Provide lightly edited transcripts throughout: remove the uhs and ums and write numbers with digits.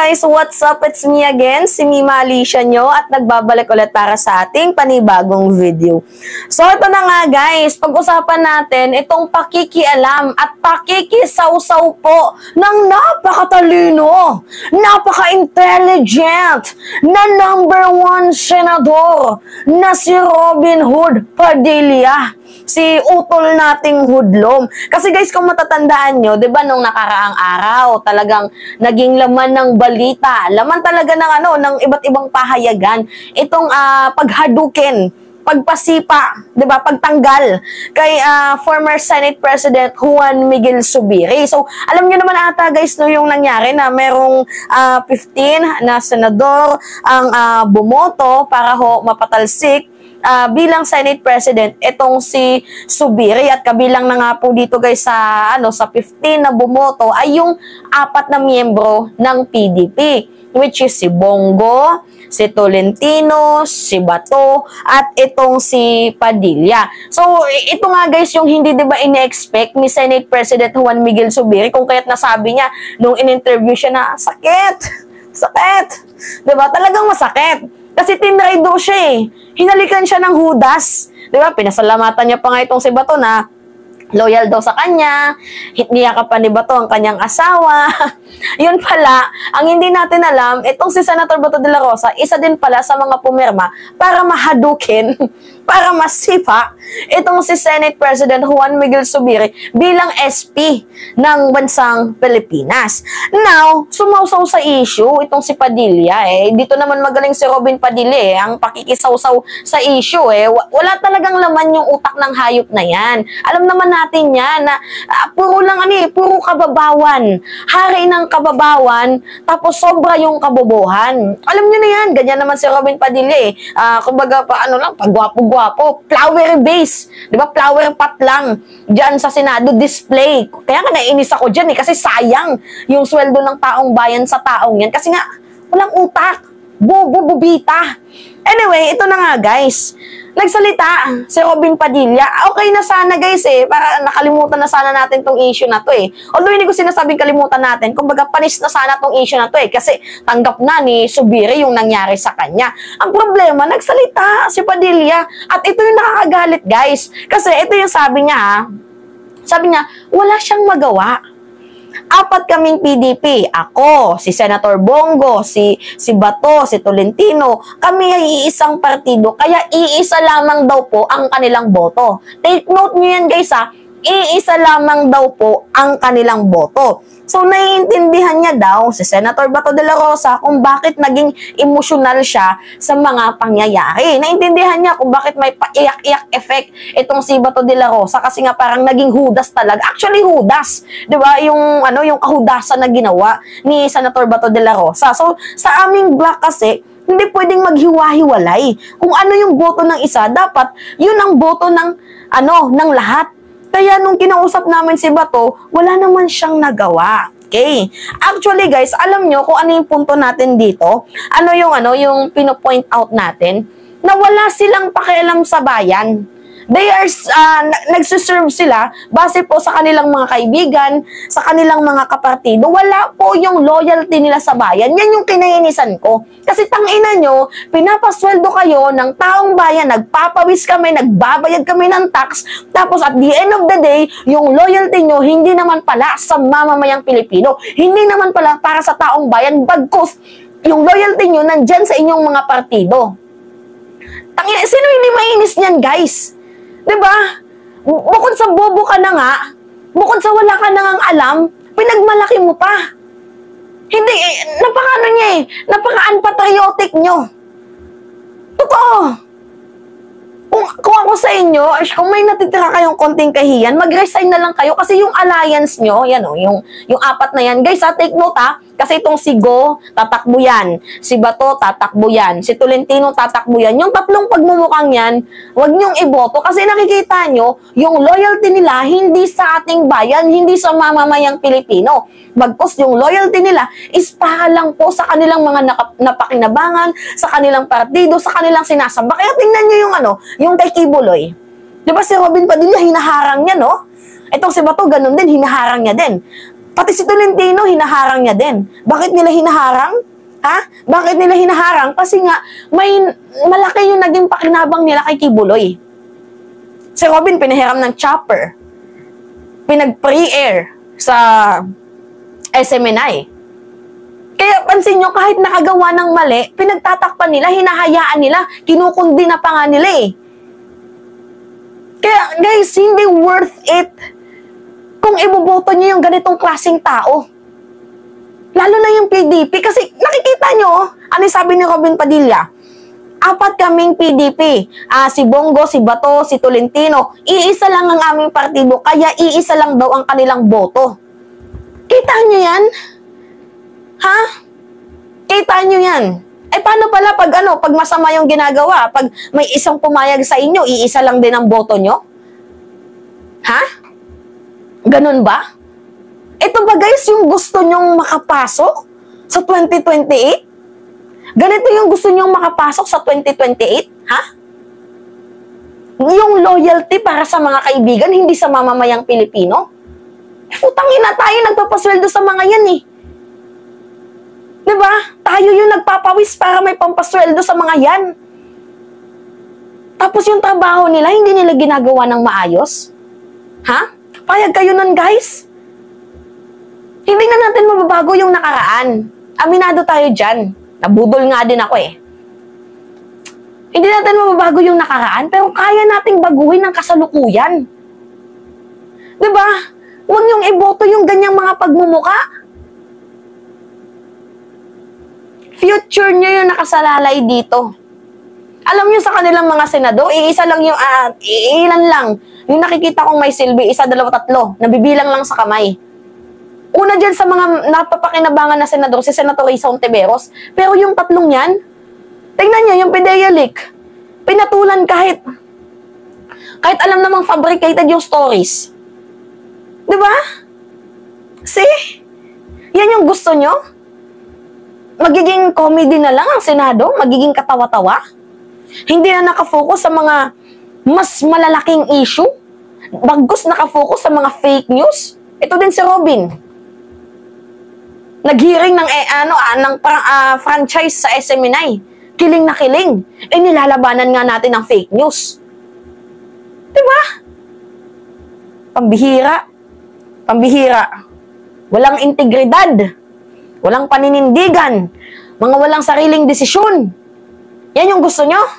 guys! What's up? It's me again, si Mima Alicia nyo at nagbabalik ulit para sa ating panibagong video. So ito na nga guys, pag-usapan natin itong pakikialam at pakikisawsaw po ng napakatalino, napaka-intelligent na #1 senador na si Robin Hood Padilla. Si utol nating hudlom. Kasi guys, kung matatandaan nyo, di ba nung nakaraang araw, talagang naging laman ng balita, laman talaga ng ng iba't ibang pahayagan, itong paghadukin, pagpasipa, 'di ba, pagtanggal kay former Senate President Juan Miguel Zubiri. So, alam niyo naman ata guys no yung nangyari na merong 15 na senador ang bumoto para mapatalsik bilang Senate President itong si Zubiri, at kabilang na nga po dito guys sa sa 15 na bumoto ay yung 4 na miyembro ng PDP, which is si Bongo, si Tolentino, si Bato, at itong si Padilla. So, ito nga guys yung hindi 'di ba ine-expect ni Senate President Juan Miguel Zubiri, kung kaya't nasabi niya nung in-interview siya na sakit. 'Di ba? Talagang masakit. Kasi tinry daw siya Hinalikan siya ng hudas. 'Di ba? Pinasalamatan niya pa nga itong si Bato na loyal daw sa kanya, niyakap pa ni Bato ang kanyang asawa. Yun pala, ang hindi natin alam, itong si Senator Bato de la Rosa, isa din pala sa mga pumirma para mahadukin, para masipa, itong si Senate President Juan Miguel Zubiri bilang SP ng bansang Pilipinas. Now, sumausaw sa issue, itong si Padilla, dito naman magaling si Robin Padilla, ang pakikisawsaw sa issue, wala talagang laman yung utak ng hayop na yan. Alam naman natin yan na puro lang puro kababawan, hari ng kababawan, tapos sobra yung kabobohan. Alam niyo na yan, ganyan naman si Robin Padilla kumbaga pag gwapo-gwapo, flower base, di ba, flower pot lang dyan sa Senado display. Kaya nga nainis ako dyan kasi sayang yung sweldo ng taong bayan sa taong yan kasi nga walang utak, bubita. Anyway, ito na nga guys, nagsalita si Robin Padilla. Okay na sana guys para nakalimutan na sana natin tong issue na to Although hindi ko sinasabing kalimutan natin, kumbaga panis na sana tong issue na to kasi tanggap na ni Zubiri yung nangyari sa kanya. Ang problema, nagsalita si Padilla at ito yung nakakagalit guys. Kasi ito yung sabi niya wala siyang magawa. 4 kaming PDP, ako, si Senator Bongo, si Bato, si Tolentino, kami ay iisang partido, kaya iisa lamang daw po ang kanilang boto. Take note nyo yan guys iisa lamang daw po ang kanilang boto. So, naiintindihan niya daw si Senator Bato de la Rosa kung bakit naging emosyonal siya sa mga pangyayari. Naiintindihan niya kung bakit may paiyak-iyak effect itong si Bato de la Rosa kasi nga parang naging hudas talaga. Actually, hudas. 'Di ba? Yung kahudasan na ginawa ni Senator Bato de la Rosa. So, sa aming block kasi, hindi pwedeng maghiwa-hiwalay. Kung ano yung boto ng isa, dapat yun ang boto ng lahat. Kaya nung kinausap namin si Bato, wala naman siyang nagawa. Okay. Actually guys, alam nyo kung ano yung punto natin dito? Yung pino-point out natin na wala silang pakialam sa bayan. They are, nagsuserve sila base po sa kanilang mga kaibigan, sa kanilang mga kapartido. Wala po yung loyalty nila sa bayan. Yan yung kinainisan ko. Kasi tangina nyo, pinapasweldo kayo ng taong bayan, nagpapawis kami, nagbabayad kami ng tax, tapos at the end of the day, yung loyalty nyo, hindi naman pala sa mamamayang Pilipino. Hindi naman pala para sa taong bayan, bagkus yung loyalty nyo nandyan sa inyong mga partido. Tangina, sino hindi mainis niyan, guys? Diba? Bukod sa bobo ka na nga, bukod sa wala ka nang alam, pinagmalaki mo pa. Hindi, napaka-unpatriotic nyo. Totoo. Kung ako sa inyo, kung may natitira kayong konting kahiyan, mag-resign na lang kayo kasi yung alliance nyo, yung 4 na yan. Guys, take note kasi itong si Go, tatakbo yan. Si Bato, tatakbo yan. Si Tolentino, tatakbo yan. Yung 3 pagmumukhang yan, huwag nyong iboto kasi nakikita nyo, yung loyalty nila hindi sa ating bayan, hindi sa mamamayang Pilipino. Bagkus yung loyalty nila is para lang po sa kanilang mga napakinabangan, sa kanilang partido, sa kanilang sinasamba. Kaya tingnan nyo yung kay Kibuloy. Diba si Robin Padilla, hinaharang niya, no? Itong si Bato, ganun din, hinaharang niya din. Pati si Tolentino, hinaharang niya din. Bakit nila hinaharang? Ha? Bakit nila hinaharang? Kasi nga, malaki yung naging pakinabang nila kay Kibuloy. Si Robin, pinahiram ng chopper. Pinag-pre-air sa SMNI. Kaya pansin nyo, kahit nakagawa ng mali, pinagtatakpan nila, hinahayaan nila, kinukundi na pa nga nila eh. Kaya guys, hindi worth it kung iboboto nyo yung ganitong klaseng tao. Lalo na yung PDP. Kasi nakikita nyo, ano sabi ni Robin Padilla? 4 kaming PDP. Si Bongo, si Bato, si Tolentino. Iisa lang ang aming partido, kaya iisa lang daw ang kanilang boto. Kita nyo yan? Ha? Kita nyo yan? Eh paano pala pag masama yung ginagawa? Pag may isang pumayag sa inyo, iisa lang din ang boto nyo? Ha? Ganun ba? Ito ba guys yung gusto nyong makapasok sa 2028? Ganito yung gusto nyong makapasok sa 2028? Ha? Yung loyalty para sa mga kaibigan, hindi sa mamamayang Pilipino? Putangin na tayo nagpapasweldo sa mga yan eh. Diba? Tayo yung nagpapawis para may pampasweldo sa mga yan. Tapos yung trabaho nila, hindi nila ginagawa ng maayos? Ha? Payag kayo nun, guys. Hindi na natin mababago yung nakaraan. Aminado tayo dyan. Nabudol nga din ako eh. Hindi natin mababago yung nakaraan, pero kaya nating baguhin ang kasalukuyan. Diba? Huwag niyong iboto yung ganyang mga pagmumuka. Future niyo yung nakasalalay dito. Alam niyo sa kanilang mga senado, iisa lang yung, ilan lang. Yung nakikita kong may silbi, 1, 2, 3, nabibilang lang sa kamay. Una dyan sa mga napapakinabangan na senador, si Senator Risa Ontiveros. Pero yung 3 yan, tingnan nyo, yung PDEA leak, pinatulan kahit alam namang fabricated yung stories. Diba? See? Yan yung gusto nyo? Magiging comedy na lang ang Senado? Magiging katawa-tawa? Hindi na nakafocus sa mga mas malalaking issue? Bagkus nakafocus sa mga fake news? Ito din si Robin. Nag-hearing ng franchise sa SMNI. Kiling na kiling. Nilalabanan nga natin ng fake news. Diba? Pambihira. Pambihira. Walang integridad. Walang paninindigan. Mga walang sariling desisyon. Yan yung gusto nyo?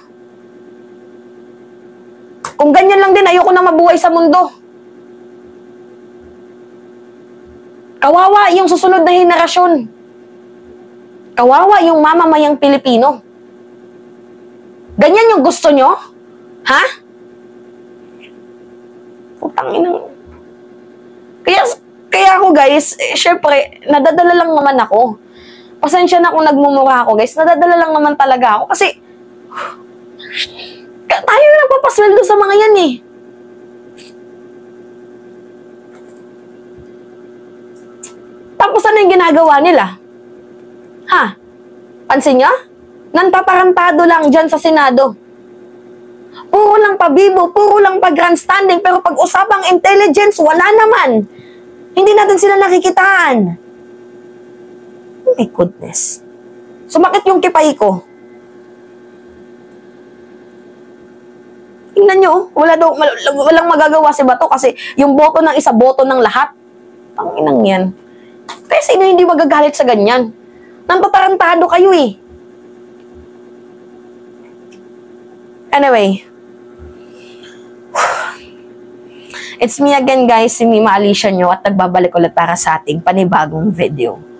Kung ganyan lang din, ayoko na mabuhay sa mundo. Kawawa yung susunod na henerasyon. Kawawa yung mamamayang Pilipino. Ganyan yung gusto nyo? Ha? Putang inang. Kaya ako guys, syempre, nadadala lang naman ako. Pasensya na kung nagmumura ako guys, nadadala lang naman talaga ako kasi tayo yung nagpapasweldo sa mga yan eh. Tapos ano yung ginagawa nila? Ha? Pansin nyo? Nantatarantado lang dyan sa Senado. Puro lang pabibo, puro lang pag-grandstanding, pero pag usapang intelligence, wala naman. Hindi natin sila nakikitaan. Oh my goodness. Sumakit yung kipay ko. Tingnan nyo, walang magagawa si Bato kasi yung boto ng isa, boto ng lahat. Panginang yan. Kaya sino hindi magagalit sa ganyan? Nantatarantado kayo eh. Anyway. It's me again guys, si Mima Alicia nyo at nagbabalik ulit para sa ating panibagong video.